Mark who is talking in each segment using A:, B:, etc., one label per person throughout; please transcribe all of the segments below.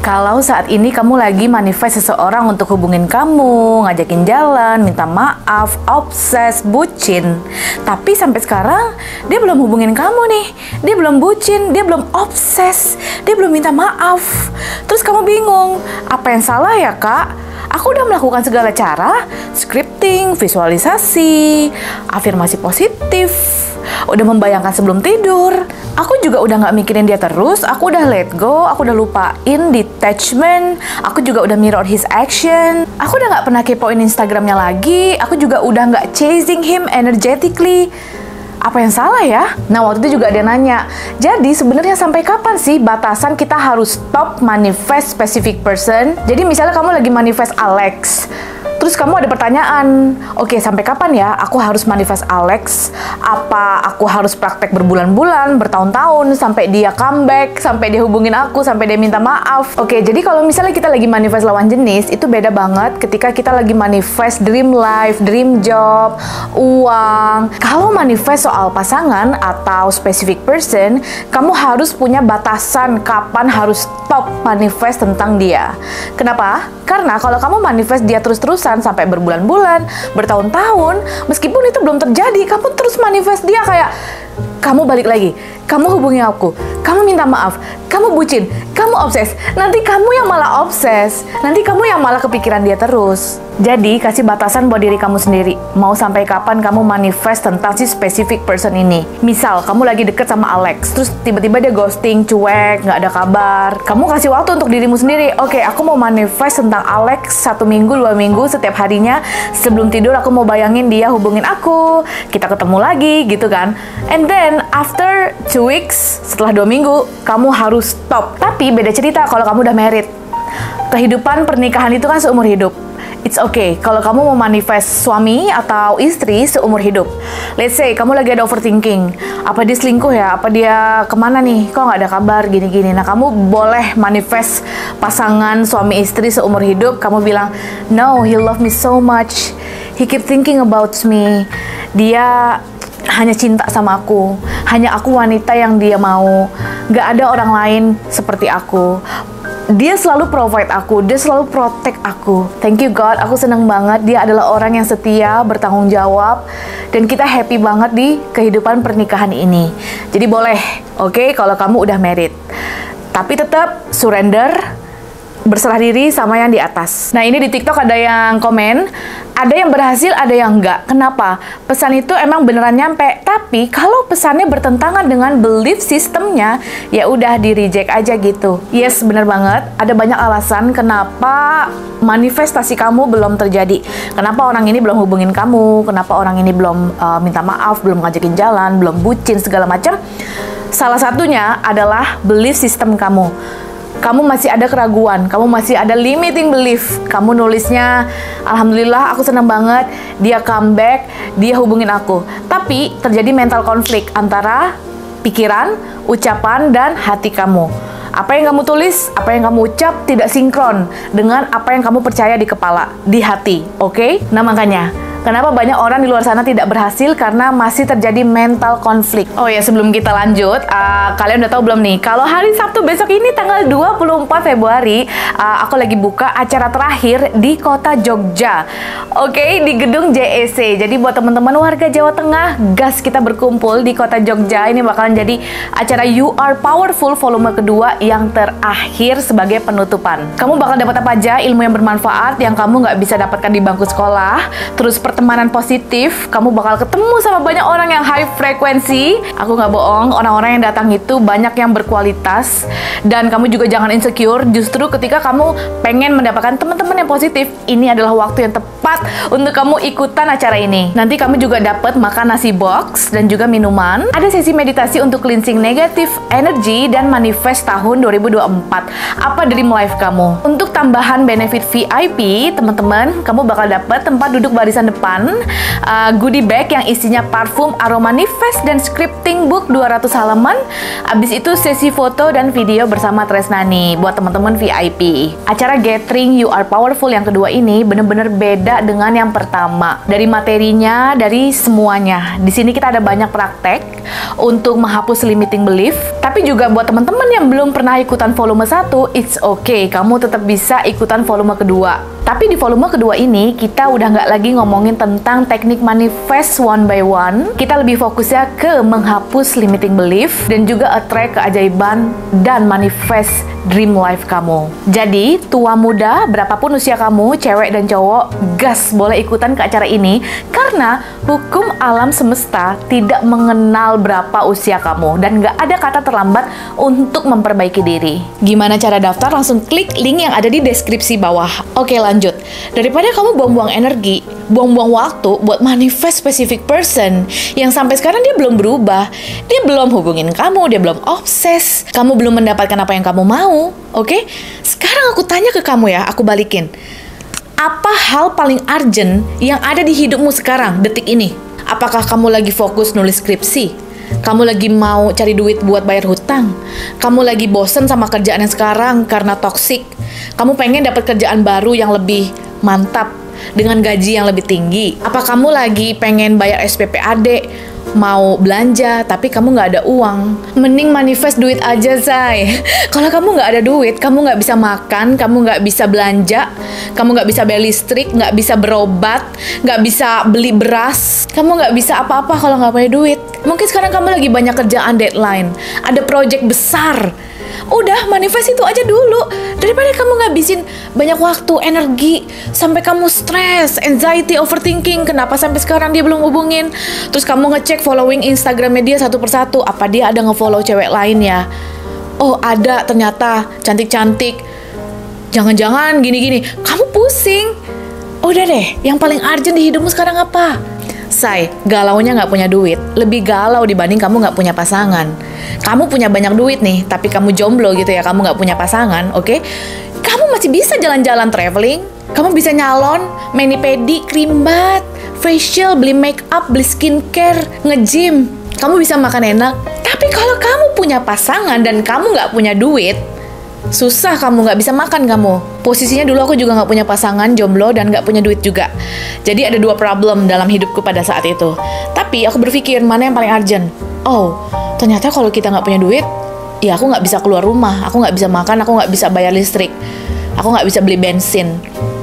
A: Kalau saat ini kamu lagi manifest seseorang untuk hubungin kamu, ngajakin jalan, minta maaf, obses, bucin. Tapi sampai sekarang dia belum hubungin kamu nih. Dia belum bucin, dia belum obses, dia belum minta maaf. Terus kamu bingung, apa yang salah ya kak? Aku udah melakukan segala cara, scripting, visualisasi, afirmasi positif, udah membayangkan sebelum tidur. Aku juga udah nggak mikirin dia terus, aku udah let go, aku udah lupain detachment, aku juga udah mirror his action, aku udah nggak pernah kepoin Instagramnya lagi, aku juga udah nggak chasing him energetically. Apa yang salah ya? Nah, waktu itu juga ada nanya, jadi sebenarnya sampai kapan sih batasan kita harus stop manifest specific person? Jadi misalnya kamu lagi manifest Alex, terus kamu ada pertanyaan, oke, sampai kapan ya aku harus manifest Alex? Apa aku harus praktek berbulan-bulan, bertahun-tahun, sampai dia comeback, sampai dia hubungin aku, sampai dia minta maaf? Oke, jadi kalau misalnya kita lagi manifest lawan jenis, itu beda banget ketika kita lagi manifest dream life, dream job, uang. Kalau manifest soal pasangan atau specific person, kamu harus punya batasan kapan harus stop manifest tentang dia. Kenapa? Karena kalau kamu manifest dia terus-terusan sampai berbulan-bulan, bertahun-tahun, meskipun itu belum terjadi, kamu terus manifest dia kayak kamu balik lagi, kamu hubungi aku, kamu minta maaf, kamu bucin, kamu obses. Nanti kamu yang malah obses, nanti kamu yang malah kepikiran dia terus. Jadi, kasih batasan buat diri kamu sendiri. Mau sampai kapan kamu manifest tentang si specific person ini. Misal, kamu lagi deket sama Alex, terus tiba-tiba dia ghosting, cuek, nggak ada kabar. Kamu kasih waktu untuk dirimu sendiri. Oke, aku mau manifest tentang Alex 1 minggu, 2 minggu, setiap harinya. Sebelum tidur, aku mau bayangin dia hubungin aku. Kita ketemu lagi, gitu kan. And then, after 2 weeks, setelah 2 minggu, kamu harus stop. Tapi, beda cerita kalau kamu udah married. Kehidupan pernikahan itu kan seumur hidup. It's okay kalau kamu mau manifest suami atau istri seumur hidup. Let's say kamu lagi ada overthinking, apa dia selingkuh ya, apa dia kemana nih, kok nggak ada kabar, gini-gini. Nah, kamu boleh manifest pasangan suami istri seumur hidup. Kamu bilang, no, he love me so much, he keep thinking about me, dia hanya cinta sama aku, hanya aku wanita yang dia mau, nggak ada orang lain seperti aku. Dia selalu provide aku, dia selalu protect aku. Thank you God, aku seneng banget. Dia adalah orang yang setia, bertanggung jawab, dan kita happy banget di kehidupan pernikahan ini. Jadi boleh, oke, kalau kamu udah married. Tapi tetap surrender, berserah diri sama yang di atas. Nah, ini di TikTok ada yang komen, ada yang berhasil, ada yang enggak. Kenapa? Pesan itu emang beneran nyampe, tapi kalau pesannya bertentangan dengan belief sistemnya, ya udah di reject aja gitu. Yes, bener banget. Ada banyak alasan kenapa manifestasi kamu belum terjadi. Kenapa orang ini belum hubungin kamu? Kenapa orang ini belum minta maaf, belum ngajakin jalan, belum bucin segala macam? Salah satunya adalah belief system kamu. Kamu masih ada keraguan, kamu masih ada limiting belief. Kamu nulisnya, alhamdulillah aku senang banget, dia comeback, dia hubungin aku. Tapi terjadi mental konflik antara pikiran, ucapan, dan hati kamu. Apa yang kamu tulis, apa yang kamu ucap tidak sinkron dengan apa yang kamu percaya di kepala, di hati, oke? Nah, makanya kenapa banyak orang di luar sana tidak berhasil? Karena masih terjadi mental konflik. Oh ya, sebelum kita lanjut, kalian udah tahu belum nih? Kalau hari Sabtu besok ini tanggal 24 Februari, aku lagi buka acara terakhir di kota Jogja. Oke, di gedung JEC. Jadi buat teman-teman warga Jawa Tengah, gas kita berkumpul di kota Jogja. Ini bakalan jadi acara You Are Powerful volume kedua yang terakhir sebagai penutupan. Kamu bakal dapat apa aja ilmu yang bermanfaat yang kamu nggak bisa dapatkan di bangku sekolah. Terus pertemanan positif, kamu bakal ketemu sama banyak orang yang high frekuensi. Aku nggak bohong, orang-orang yang datang itu banyak yang berkualitas. Dan kamu juga jangan insecure, justru ketika kamu pengen mendapatkan teman-teman yang positif, ini adalah waktu yang tepat untuk kamu ikutan acara ini. Nanti kamu juga dapat makan nasi box dan juga minuman. Ada sesi meditasi untuk cleansing negatif energy dan manifest tahun 2024. Apa dream life kamu? Untuk tambahan benefit VIP, teman-teman, kamu bakal dapat tempat duduk barisan depan goodie bag yang isinya parfum aroma manifest dan scripting book 200 halaman. Abis itu sesi foto dan video bersama Tresnani buat teman-teman VIP. Acara Gathering You Are Powerful yang kedua ini bener-bener beda dengan yang pertama. Dari materinya, dari semuanya. Di sini kita ada banyak praktek untuk menghapus limiting belief. Tapi juga buat teman-teman yang belum pernah ikutan volume 1, it's okay, kamu tetap bisa ikutan volume kedua. Tapi di volume kedua ini, kita udah nggak lagi ngomongin tentang teknik manifest one by one. Kita lebih fokusnya ke menghapus limiting belief dan juga attract keajaiban dan manifest dream life kamu. Jadi, tua muda, berapapun usia kamu, cewek dan cowok, gas boleh ikutan ke acara ini karena hukum alam semesta tidak mengenal berapa usia kamu dan nggak ada kata terlambat untuk memperbaiki diri. Gimana cara daftar? Langsung klik link yang ada di deskripsi bawah. Oke, lanjut. Daripada kamu buang-buang energi, buang-buang waktu buat manifest specific person yang sampai sekarang dia belum berubah, dia belum hubungin kamu, dia belum obses, kamu belum mendapatkan apa yang kamu mau, oke? Sekarang aku tanya ke kamu ya, aku balikin. Apa hal paling urgent yang ada di hidupmu sekarang, detik ini? Apakah kamu lagi fokus nulis skripsi? Kamu lagi mau cari duit buat bayar hutang? Kamu lagi bosen sama kerjaan yang sekarang karena toksik? Kamu pengen dapat kerjaan baru yang lebih mantap dengan gaji yang lebih tinggi? Apa kamu lagi pengen bayar SPP adik? Mau belanja tapi kamu nggak ada uang? Mending manifest duit aja, say. Kalau kamu nggak ada duit, kamu nggak bisa makan, kamu nggak bisa belanja, kamu nggak bisa bayar listrik, nggak bisa berobat, nggak bisa beli beras, kamu nggak bisa apa-apa kalau nggak punya duit. Mungkin sekarang kamu lagi banyak kerjaan deadline, ada project besar. Udah, manifest itu aja dulu. Daripada kamu ngabisin banyak waktu, energi, sampai kamu stres, anxiety, overthinking, kenapa sampai sekarang dia belum hubungin. Terus kamu ngecek following Instagramnya dia satu persatu, apa dia ada nge-follow cewek lain ya? Oh ada, ternyata cantik-cantik. Jangan-jangan gini-gini, kamu pusing. Udah deh, yang paling urgent di hidupmu sekarang apa? Say, galaunya nggak punya duit lebih galau dibanding kamu nggak punya pasangan. Kamu punya banyak duit nih, tapi kamu jomblo gitu ya, kamu nggak punya pasangan, oke? Kamu masih bisa jalan-jalan traveling, kamu bisa nyalon, mani-pedi, krimbat, facial, beli make up, beli skincare, nge-gym, kamu bisa makan enak. Tapi kalau kamu punya pasangan dan kamu nggak punya duit, susah, kamu nggak bisa makan kamu. Posisinya dulu aku juga nggak punya pasangan, jomblo, dan nggak punya duit juga. Jadi ada dua problem dalam hidupku pada saat itu. Tapi aku berpikir mana yang paling urgent. Oh, ternyata kalau kita nggak punya duit, ya aku nggak bisa keluar rumah, aku nggak bisa makan, aku nggak bisa bayar listrik, aku nggak bisa beli bensin.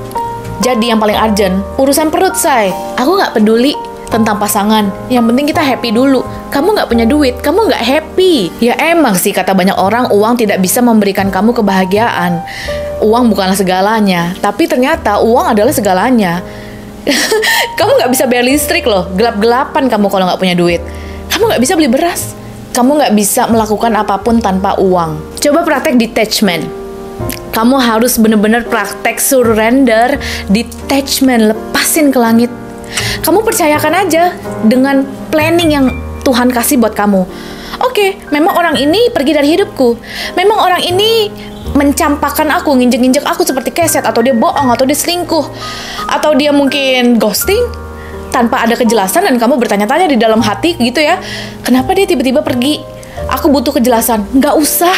A: Jadi yang paling urgent, urusan perut, say. Aku nggak peduli tentang pasangan, yang penting kita happy dulu. Kamu nggak punya duit, kamu nggak happy. Ya emang sih kata banyak orang, uang tidak bisa memberikan kamu kebahagiaan. Uang bukanlah segalanya, tapi ternyata uang adalah segalanya. Kamu nggak bisa bayar listrik loh, gelap-gelapan kamu kalau nggak punya duit. Kamu nggak bisa beli beras, kamu nggak bisa melakukan apapun tanpa uang. Coba praktek detachment. Kamu harus bener-bener praktek surrender, detachment, lepasin ke langit. Kamu percayakan aja dengan planning yang Tuhan kasih buat kamu. Oke, memang orang ini pergi dari hidupku. Memang orang ini mencampakkan aku, nginjek-nginjek aku seperti keset, atau dia bohong, atau dia selingkuh, atau dia mungkin ghosting tanpa ada kejelasan, dan kamu bertanya-tanya di dalam hati gitu ya, kenapa dia tiba-tiba pergi? Aku butuh kejelasan. Nggak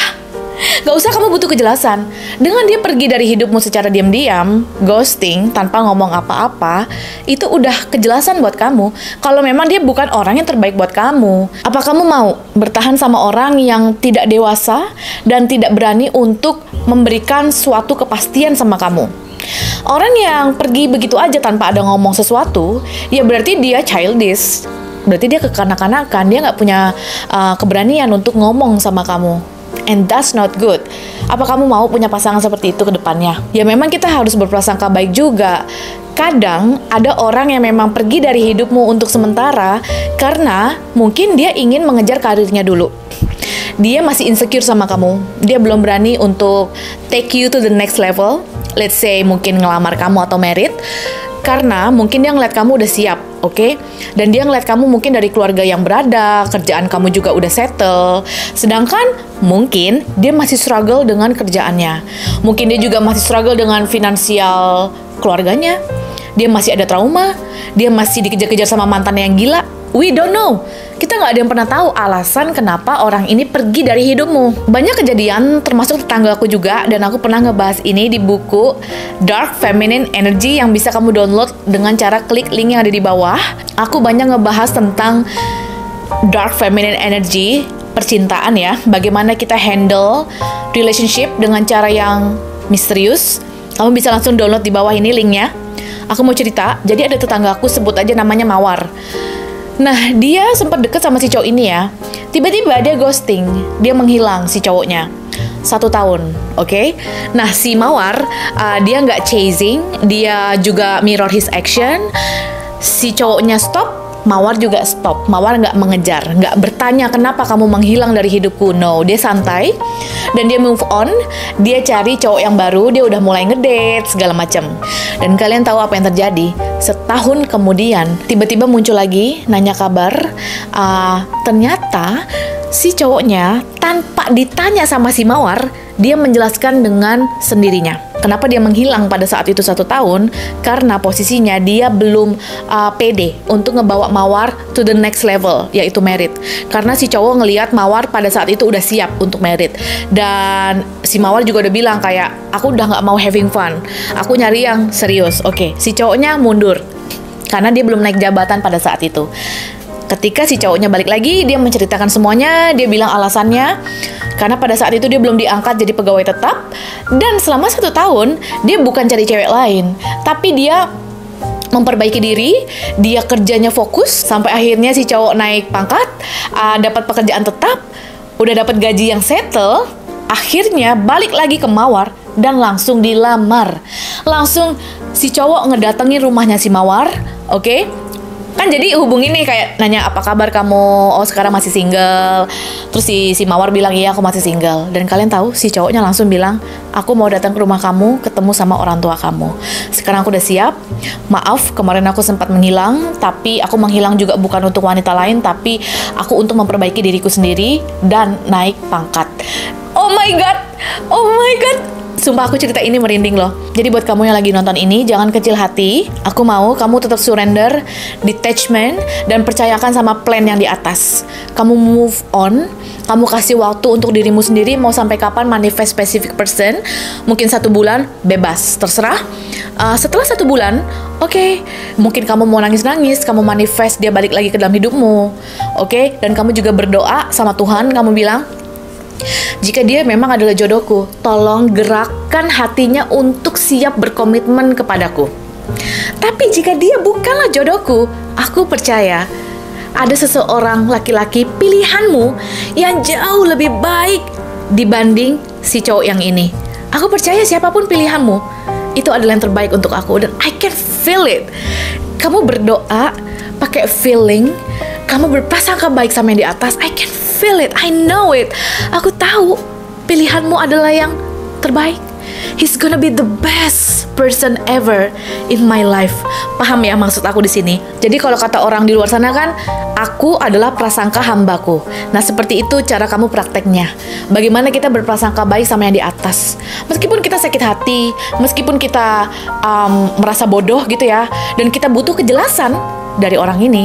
A: usah kamu butuh kejelasan. Dengan dia pergi dari hidupmu secara diam-diam, ghosting, tanpa ngomong apa-apa, itu udah kejelasan buat kamu kalau memang dia bukan orang yang terbaik buat kamu. Apa kamu mau bertahan sama orang yang tidak dewasa dan tidak berani untuk memberikan suatu kepastian sama kamu? Orang yang pergi begitu aja tanpa ada ngomong sesuatu, ya berarti dia childish. Berarti dia kekanak-kanakan, dia nggak punya keberanian untuk ngomong sama kamu. And that's not good. Apa kamu mau punya pasangan seperti itu ke depannya? Ya memang kita harus berprasangka baik juga. Kadang ada orang yang memang pergi dari hidupmu untuk sementara karena mungkin dia ingin mengejar karirnya dulu. Dia masih insecure sama kamu. Dia belum berani untuk take you to the next level. Let's say mungkin ngelamar kamu atau merit. Karena mungkin dia ngeliat kamu udah siap, oke? Dan dia ngeliat kamu mungkin dari keluarga yang berada, kerjaan kamu juga udah settle. Sedangkan mungkin dia masih struggle dengan kerjaannya. Mungkin dia juga masih struggle dengan finansial keluarganya. Dia masih ada trauma, dia masih dikejar-kejar sama mantannya yang gila. We don't know. Kita nggak ada yang pernah tahu alasan kenapa orang ini pergi dari hidupmu. Banyak kejadian, termasuk tetangga aku juga, dan aku pernah ngebahas ini di buku Dark Feminine Energy yang bisa kamu download dengan cara klik link yang ada di bawah. Aku banyak ngebahas tentang Dark Feminine Energy, percintaan ya, bagaimana kita handle relationship dengan cara yang misterius. Kamu bisa langsung download di bawah ini linknya. Aku mau cerita, jadi ada tetangga aku, sebut aja namanya Mawar. Nah, dia sempat deket sama si cowok ini ya. Tiba-tiba dia ghosting, dia menghilang si cowoknya. 1 tahun, oke? Nah, si Mawar, dia nggak chasing, dia juga mirror his action. Si cowoknya stop, Mawar juga stop. Mawar nggak mengejar, nggak bertanya kenapa kamu menghilang dari hidupku. No, dia santai dan dia move on. Dia cari cowok yang baru, dia udah mulai ngedate segala macam. Dan kalian tahu apa yang terjadi? Setahun kemudian tiba-tiba muncul lagi nanya kabar. Ternyata si cowoknya tanpa ditanya sama si Mawar, dia menjelaskan dengan sendirinya. Kenapa dia menghilang pada saat itu 1 tahun? Karena posisinya dia belum pede untuk ngebawa Mawar to the next level, yaitu married. Karena si cowok ngelihat Mawar pada saat itu udah siap untuk married. Dan si Mawar juga udah bilang kayak, aku udah nggak mau having fun. Aku nyari yang serius. Oke, si cowoknya mundur. Karena dia belum naik jabatan pada saat itu. Ketika si cowoknya balik lagi, dia menceritakan semuanya, dia bilang alasannya, karena pada saat itu dia belum diangkat jadi pegawai tetap, dan selama 1 tahun, dia bukan cari cewek lain, tapi dia memperbaiki diri, dia kerjanya fokus, sampai akhirnya si cowok naik pangkat, dapat pekerjaan tetap, udah dapat gaji yang settle, akhirnya balik lagi ke Mawar, dan langsung dilamar. Langsung si cowok ngedatengin rumahnya si Mawar, oke? Kan jadi hubungin nih kayak nanya apa kabar kamu, oh sekarang masih single. Terus si Mawar bilang iya aku masih single. Dan kalian tahu si cowoknya langsung bilang, aku mau datang ke rumah kamu ketemu sama orang tua kamu. Sekarang aku udah siap. Maaf kemarin aku sempat menghilang, tapi aku menghilang juga bukan untuk wanita lain, tapi aku untuk memperbaiki diriku sendiri dan naik pangkat. Oh my god, oh my god. Sumpah aku cerita ini merinding loh. Jadi buat kamu yang lagi nonton ini, jangan kecil hati. Aku mau kamu tetap surrender, detachment, dan percayakan sama plan yang di atas. Kamu move on, kamu kasih waktu untuk dirimu sendiri, mau sampai kapan manifest specific person. Mungkin 1 bulan, bebas, terserah. Setelah 1 bulan, oke, mungkin kamu mau nangis-nangis, kamu manifest dia balik lagi ke dalam hidupmu. Oke, dan kamu juga berdoa sama Tuhan, kamu bilang, jika dia memang adalah jodohku, tolong gerakkan hatinya untuk siap berkomitmen kepadaku. Tapi jika dia bukanlah jodohku, aku percaya ada seseorang laki-laki pilihanmu yang jauh lebih baik dibanding si cowok yang ini. Aku percaya siapapun pilihanmu, itu adalah yang terbaik untuk aku. Dan I can feel it. Kamu berdoa pakai feeling, kamu berprasangka baik sama yang di atas. I can feel it, I know it. Aku tahu pilihanmu adalah yang terbaik. He's gonna be the best person ever in my life. Paham ya maksud aku di sini? Jadi kalau kata orang di luar sana kan, aku adalah prasangka hambaku. Nah seperti itu cara kamu prakteknya. Bagaimana kita berprasangka baik sama yang di atas. Meskipun kita sakit hati, meskipun kita merasa bodoh gitu ya, dan kita butuh kejelasan dari orang ini.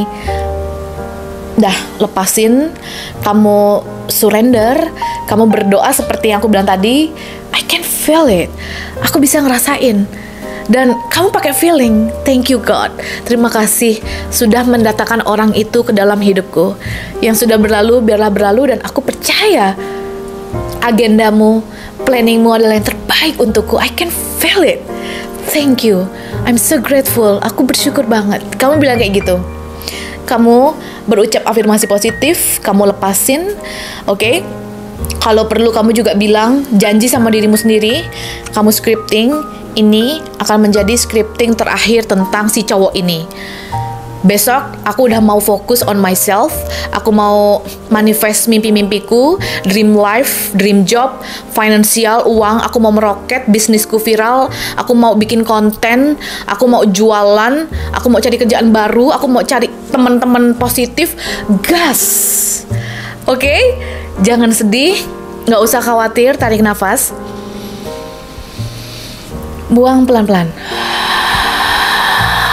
A: Dah, lepasin, kamu surrender, kamu berdoa seperti yang aku bilang tadi. I can feel it. Aku bisa ngerasain. Dan kamu pakai feeling. Thank you God. Terima kasih sudah mendatangkan orang itu ke dalam hidupku. Yang sudah berlalu, biarlah berlalu. Dan aku percaya agendamu, planningmu adalah yang terbaik untukku. I can feel it. Thank you. I'm so grateful. Aku bersyukur banget. Kamu bilang kayak gitu. Kamu berucap afirmasi positif, kamu lepasin, oke? Kalau perlu kamu juga bilang, janji sama dirimu sendiri, kamu scripting, ini akan menjadi scripting terakhir tentang si cowok ini. Besok, aku udah mau fokus on myself, aku mau manifest mimpi-mimpiku, dream life, dream job, finansial, uang, aku mau meroket, bisnisku viral, aku mau bikin konten, aku mau jualan, aku mau cari kerjaan baru, aku mau cari teman-teman positif, gas. Oke? Jangan sedih, nggak usah khawatir, tarik nafas. Buang pelan-pelan.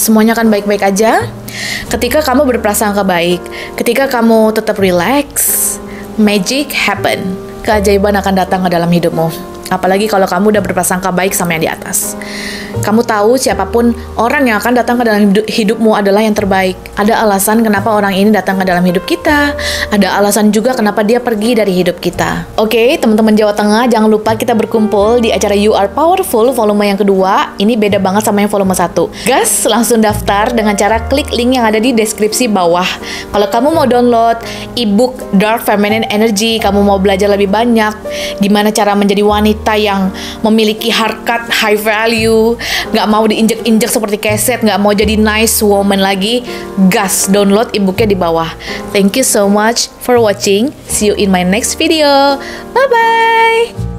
A: semuanya akan baik-baik aja. Ketika kamu berprasangka baik, ketika kamu tetap relax, magic happen. Keajaiban akan datang ke dalam hidupmu. Apalagi kalau kamu udah berprasangka baik sama yang di atas. Kamu tahu siapapun orang yang akan datang ke dalam hidupmu adalah yang terbaik. Ada alasan kenapa orang ini datang ke dalam hidup kita. Ada alasan juga kenapa dia pergi dari hidup kita. Oke, teman-teman Jawa Tengah, jangan lupa kita berkumpul di acara You Are Powerful volume yang kedua. Ini beda banget sama yang volume 1. Gas, langsung daftar dengan cara klik link yang ada di deskripsi bawah. Kalau kamu mau download ebook Dark Feminine Energy, kamu mau belajar lebih banyak gimana cara menjadi wanita yang memiliki harkat high value, nggak mau diinjek-injek seperti keset, nggak mau jadi nice woman lagi, gas, download ebooknya di bawah. Thank you so much for watching. See you in my next video. Bye-bye.